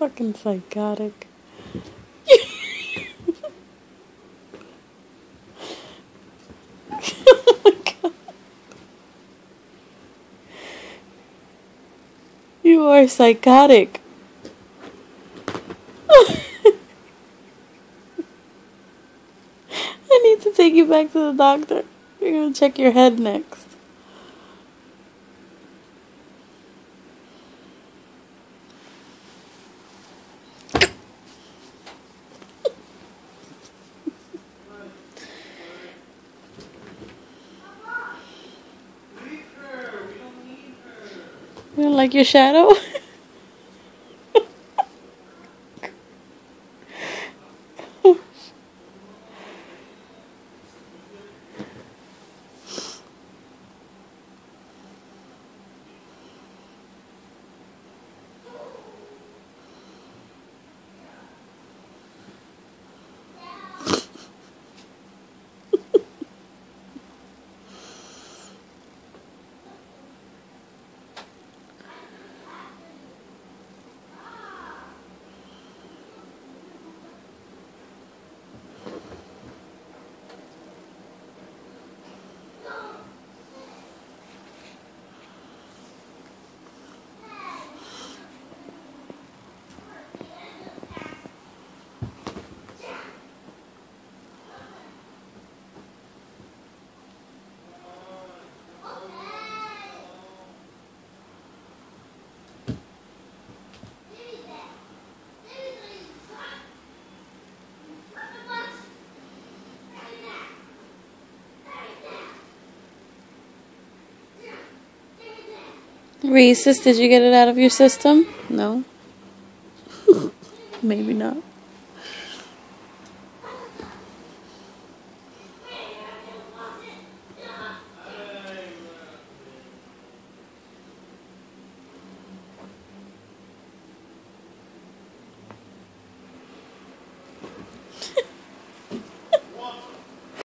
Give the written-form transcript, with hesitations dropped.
Fucking psychotic. Oh my God. You are psychotic. I need to take you back to the doctor. You're gonna check your head next. You don't like your shadow? Rhesus, did you get it out of your system? No? Maybe not.